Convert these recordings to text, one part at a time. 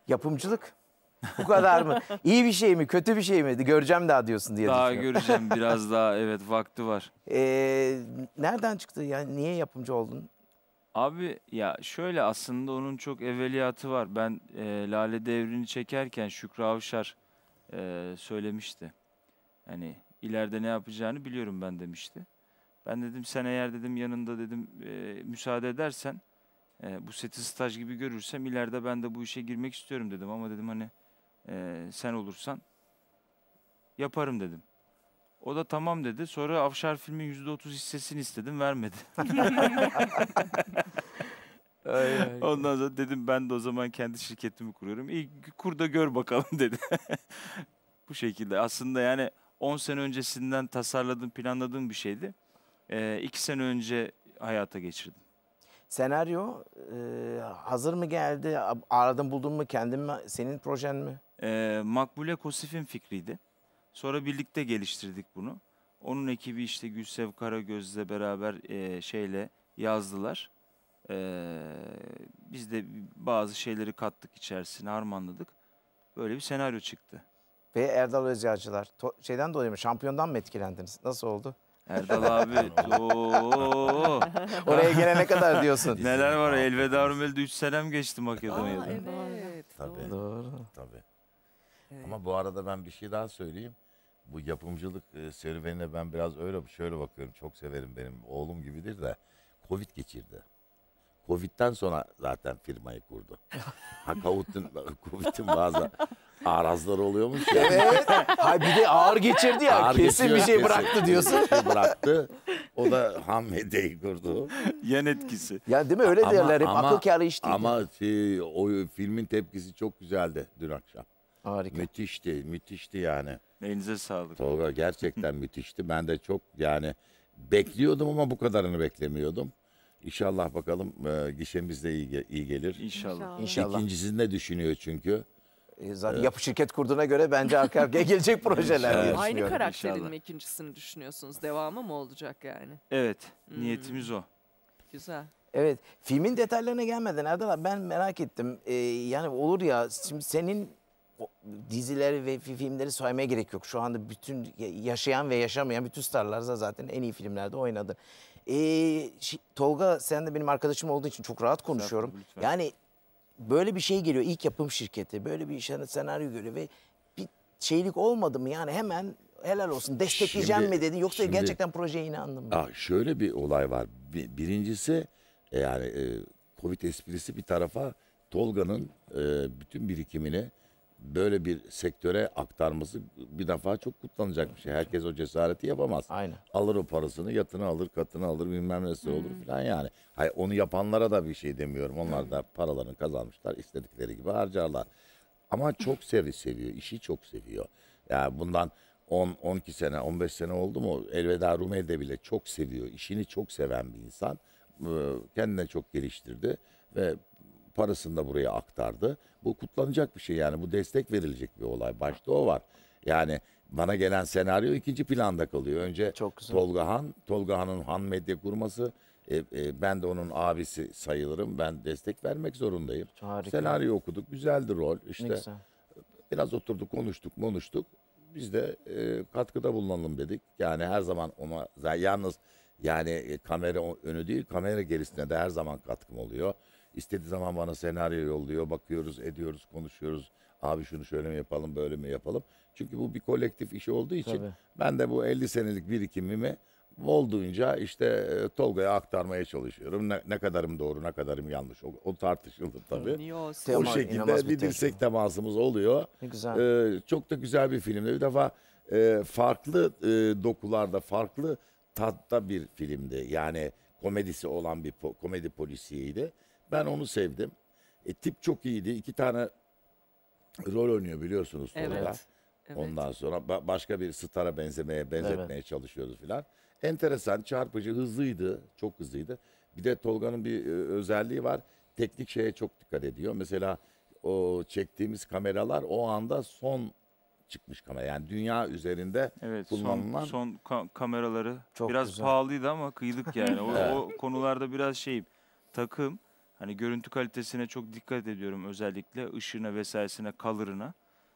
Yapımcılık. Bu kadar mı? İyi bir şey mi, kötü bir şey mi? Göreceğim daha diyorsun diye Daha düşünüyorum. göreceğim biraz daha, evet, vakti var. Nereden çıktı? Yani niye yapımcı oldun? Abi ya şöyle, aslında onun çok evveliyatı var. Ben Lale Devri'ni çekerken Şükrü Avşar söylemişti. Hani ileride ne yapacağını biliyorum ben, demişti. Ben dedim sen eğer dedim yanında dedim müsaade edersen, bu seti staj gibi görürsem ileride ben de bu işe girmek istiyorum dedim. Ama dedim hani sen olursan yaparım dedim. O da tamam dedi. Sonra Avşar filmin %30 hissesini istedim, vermedi. Ondan sonra dedim ben de o zaman kendi şirketimi kuruyorum. İyi, kur da gör bakalım dedi. Bu şekilde. Aslında yani 10 sene öncesinden tasarladığım, planladığım bir şeydi. 2 sene önce hayata geçirdim. Senaryo hazır mı geldi? Aradın buldun mu? Kendin mi? Senin projen mi? Makbule Kosif'in fikriydi. Sonra birlikte geliştirdik bunu. Onun ekibi işte Gülsev Karagöz'le beraber şeyle yazdılar. Biz de bazı şeyleri kattık içerisine, harmanladık. Böyle bir senaryo çıktı. Ve Erdal Özyağcılar. Şeyden dolayı mı? Şampiyondan mı etkilendiniz? Nasıl oldu? Erdal abi, ooo. Oraya gelene kadar diyorsun. Neler var, Elveda Rumeli'de 3 senem geçti Aa, Makedonya'da. evet. Tabii. Doğru. Tabii. Evet. Ama bu arada ben bir şey daha söyleyeyim. Bu yapımcılık serüvenine ben biraz öyle şöyle bakıyorum. Çok severim, benim oğlum gibidir de. Covid geçirdi. Covid'den sonra zaten firmayı kurdu. Covid'in bazı arazları oluyormuş ya. Evet. Hay bir de ağır geçirdi ya. Ağır kesin bir geçiyor, şey kesin. bıraktı diyorsun. Bir şey bıraktı. O da ham medyayu kurdu. Yan etkisi. Ya değil mi? Öyle derler. Hep akıl kârı iş değil. Ama o filmin tepkisi çok güzeldi dün akşam. Harika. Müthişti yani. Elinize sağlık. Tolga gerçekten müthişti. Ben de çok yani bekliyordum ama bu kadarını beklemiyordum. İnşallah bakalım gişemiz de iyi gelir. İnşallah. İnşallah. İkincisini ne düşünüyor çünkü? Zaten yapı şirket kurduğuna göre bence arka arkaya gelecek projeler diye İnşallah. Aynı düşünüyorum. karakterin İnşallah. mi ikincisini düşünüyorsunuz? Devamı mı olacak yani? Evet, niyetimiz o. Güzel. Evet. Filmin detaylarına gelmeden Erdal abi, ben merak ettim. Yani olur ya, şimdi senin dizileri ve filmleri saymaya gerek yok. Şu anda bütün yaşayan ve yaşamayan bütün starlar da zaten en iyi filmlerde oynadı. Tolga, sen de benim arkadaşım olduğu için çok rahat konuşuyorum. Lütfen. Yani böyle bir şey geliyor, ilk yapım şirketi böyle bir senaryo görüyor ve bir şeylik olmadı mı? Yani hemen helal olsun, destekleyeceğim mi dedi, yoksa şimdi- gerçekten projeye inandın mı? Şöyle bir olay var. Birincisi yani Covid esprisi bir tarafa, Tolga'nın bütün birikimini böyle bir sektöre aktarması bir defa çok kutlanacak bir şey. Herkes o cesareti yapamaz. Aynen. Alır o parasını, yatını alır, katını alır, bilmem nesi olur falan yani. Hayır, onu yapanlara da bir şey demiyorum. Onlar da paralarını kazanmışlar, istedikleri gibi harcarlar. Ama çok seviyor, işi çok seviyor. Yani bundan 10-12 sene, 15 sene oldu mu, Elveda Rumeli'de bile çok seviyor. İşini çok seven bir insan. Kendine çok geliştirdi ve parasını da buraya aktardı. Bu kutlanacak bir şey yani. Bu destek verilecek bir olay. Başta o var. Yani bana gelen senaryo ikinci planda kalıyor. Önce Çok güzel. Tolga Han'ın Han Medya kurması. Ben de onun abisi sayılırım. Ben destek vermek zorundayım. Harika. Senaryo okuduk. Güzeldi rol. Ne İşte güzel. biraz oturduk, konuştuk. Biz de katkıda bulunalım dedik. Yani her zaman ona yalnız yani kamera önü değil, kamera gerisine de her zaman katkım oluyor. İstediği zaman bana senaryo yolluyor. Bakıyoruz, ediyoruz, konuşuyoruz. Abi şunu şöyle mi yapalım, böyle mi yapalım? Çünkü bu bir kolektif iş olduğu için Tabii. ben de bu 50 senelik birikimimi olduğunca işte Tolga'ya aktarmaya çalışıyorum. Ne kadarım doğru, ne kadarım yanlış. O tartışılır tabii. Yo, O Tema inanılmaz şekilde bir bir dirsek temasımız oluyor. Ne güzel. Çok da güzel bir filmdi. Bir defa farklı dokularda, farklı tatta bir filmdi. Yani komedisi olan bir komedi polisiyeydi. Ben onu sevdim. Tip çok iyiydi. 2 tane rol oynuyor biliyorsunuz Tolga. Evet. Evet. Ondan sonra başka bir stara benzetmeye çalışıyoruz filan. Enteresan, çarpıcı, hızlıydı. Çok hızlıydı. Bir de Tolga'nın bir özelliği var. Teknik şeye çok dikkat ediyor. Mesela o çektiğimiz kameralar o anda son çıkmış kamera. Yani dünya üzerinde Evet, kullanılan son kameraları Çok biraz güzel. pahalıydı ama kıydık yani. O konularda biraz şeyim. Takım. Hani görüntü kalitesine çok dikkat ediyorum, özellikle ışığına vesairesine, color'ına.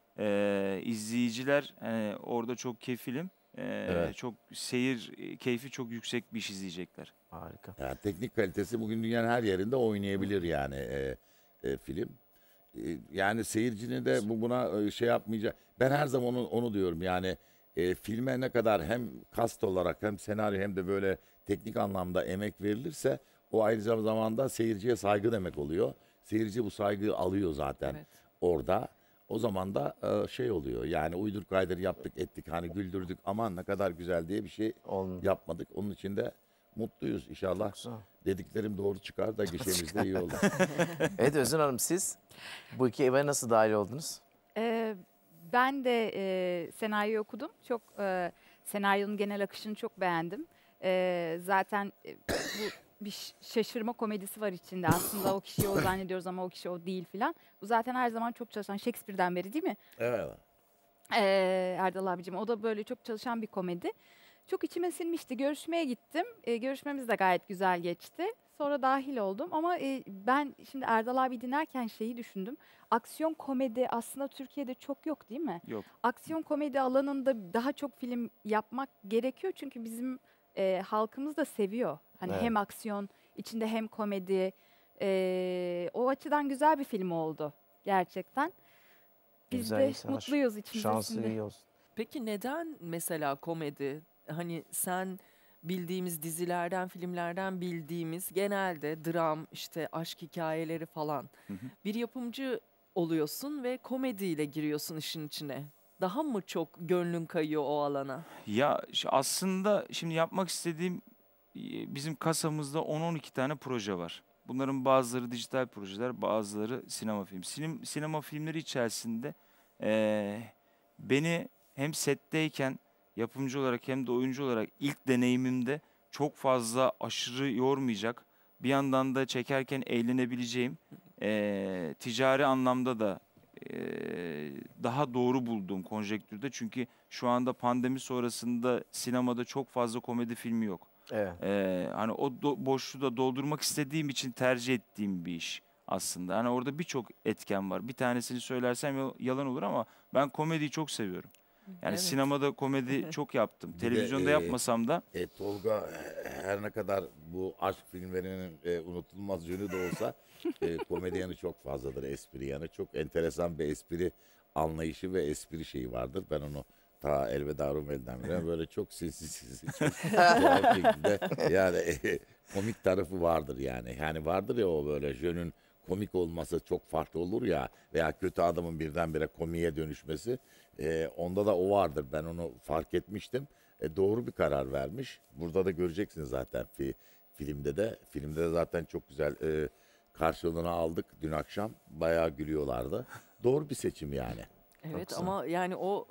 İzleyiciler orada çok kefilim. Evet. Çok seyir keyfi çok yüksek bir iş izleyecekler. Harika. Yani teknik kalitesi bugün dünyanın her yerinde oynayabilir yani film. Yani seyircinin de buna şey yapmayacak. Ben her zaman onu diyorum yani filme ne kadar hem kast olarak hem senaryo hem de böyle teknik anlamda emek verilirse o aynı zamanda seyirciye saygı demek oluyor. Seyirci bu saygıyı alıyor zaten Evet. orada. O zaman da şey oluyor yani uydur kaydır yaptık ettik hani güldürdük aman ne kadar güzel diye bir şey Olmadı. yapmadık. Onun için de mutluyuz inşallah. Güzel. Dediklerim doğru çıkar da gişemizde iyi olur. Evet Özün Hanım, siz bu iki eve nasıl dahil oldunuz? Ben de senaryo okudum. Çok senaryonun genel akışını çok beğendim. Zaten bu bir şaşırma komedisi var içinde. Aslında o kişiyi o zannediyoruz ama o kişi o değil filan. Bu zaten her zaman çok çalışan, Shakespeare'den beri değil mi? Evet. Erdal abicim, o da böyle çok çalışan bir komedi. Çok içime sinmişti. Görüşmeye gittim. Görüşmemiz de gayet güzel geçti. Sonra dahil oldum ama ben şimdi Erdal abi dinlerken şeyi düşündüm. Aksiyon komedi aslında Türkiye'de çok yok değil mi? Yok. Aksiyon komedi alanında daha çok film yapmak gerekiyor çünkü bizim halkımız da seviyor. Hani Evet. hem aksiyon içinde hem komedi. O açıdan güzel bir film oldu gerçekten. Biz Güzel de insanlar. mutluyuz içimizde Şansı şimdi. iyi olsun. Peki neden mesela komedi? Hani sen bildiğimiz dizilerden, filmlerden bildiğimiz genelde dram, işte aşk hikayeleri falan. Hı hı. Bir yapımcı oluyorsun ve komediyle giriyorsun işin içine. Daha mı çok gönlün kayıyor o alana? Ya aslında şimdi yapmak istediğim, bizim kasamızda 10-12 tane proje var. Bunların bazıları dijital projeler, bazıları sinema film. Sinema filmleri içerisinde beni hem setteyken yapımcı olarak hem de oyuncu olarak ilk deneyimimde çok fazla aşırı yormayacak, bir yandan da çekerken eğlenebileceğim, ticari anlamda da daha doğru bulduğum konjektürde. Çünkü şu anda pandemi sonrasında sinemada çok fazla komedi filmi yok. Evet. Hani o boşluğu da doldurmak istediğim için tercih ettiğim bir iş aslında. Hani orada birçok etken var. Bir tanesini söylersem yalan olur ama ben komediyi çok seviyorum. Yani Evet. sinemada komedi çok yaptım. de, Televizyonda yapmasam da Tolga her ne kadar bu aşk filmlerinin unutulmaz yönü de olsa komedi yanı çok fazladır, espri yanı. Çok enteresan bir espri anlayışı ve espri şeyi vardır. Ben onu ta Elveda Rumeli'den beri böyle çok sinsiz, çok tuhaf şekilde yani komik tarafı vardır yani. Yani vardır ya o böyle jönün komik olması çok farklı olur ya veya kötü adamın birdenbire komiğe dönüşmesi. Onda da o vardır. Ben onu fark etmiştim. Doğru bir karar vermiş. Burada da göreceksiniz zaten filmde de. Filmde de zaten çok güzel karşılığını aldık dün akşam. Bayağı gülüyorlardı. Doğru bir seçim yani. Evet güzel. ama yani o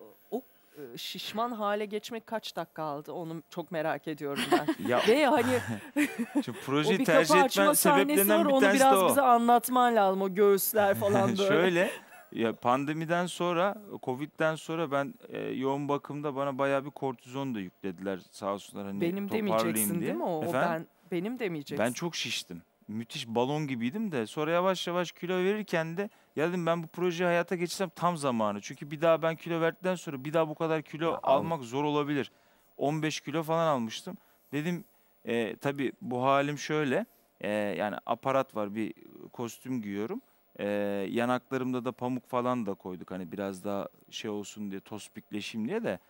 şişman hale geçmek kaç dakika aldı? Onu çok merak ediyorum ben. ya Ve hani şu o projeyi bir tercih kapı açma etmen sahnesi var, sebeplerinden bir onu tanesi de biraz o. bize anlatman lazım. O göğüsler falan böyle. Şöyle, ya pandemiden sonra, Covid'den sonra ben yoğun bakımda bana bayağı bir kortizon da yüklediler sağ olsunlar, hani Benim toparlayayım demeyeceksin diye. değil mi o? O Efendim? benim demeyeceksin. Ben çok şiştim. Müthiş balon gibiydim de sonra yavaş yavaş kilo verirken de ya dedim ben bu projeyi hayata geçirsem tam zamanı. Çünkü bir daha ben kilo verdikten sonra bir daha bu kadar kilo almak zor olabilir. 15 kilo falan almıştım. Dedim tabii bu halim şöyle, yani aparat var, bir kostüm giyiyorum. Yanaklarımda da pamuk falan da koyduk hani biraz daha şey olsun diye, tospikleşeyim diye de.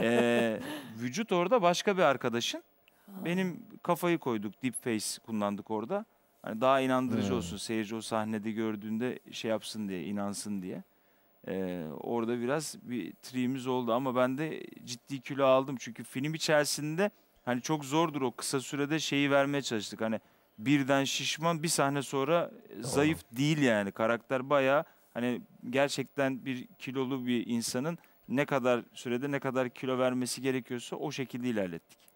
Vücut orada başka bir arkadaşın. Benim kafayı koyduk, deep face kullandık orada. Hani daha inandırıcı olsun, seyirci o sahnede gördüğünde şey yapsın diye, inansın diye. Orada biraz bir triğimiz oldu ama ben de ciddi kilo aldım. Çünkü film içerisinde hani çok zordur, o kısa sürede şeyi vermeye çalıştık. Hani birden şişman, bir sahne sonra zayıf değil yani. Karakter bayağı hani gerçekten bir kilolu bir insanın ne kadar sürede ne kadar kilo vermesi gerekiyorsa o şekilde ilerlettik.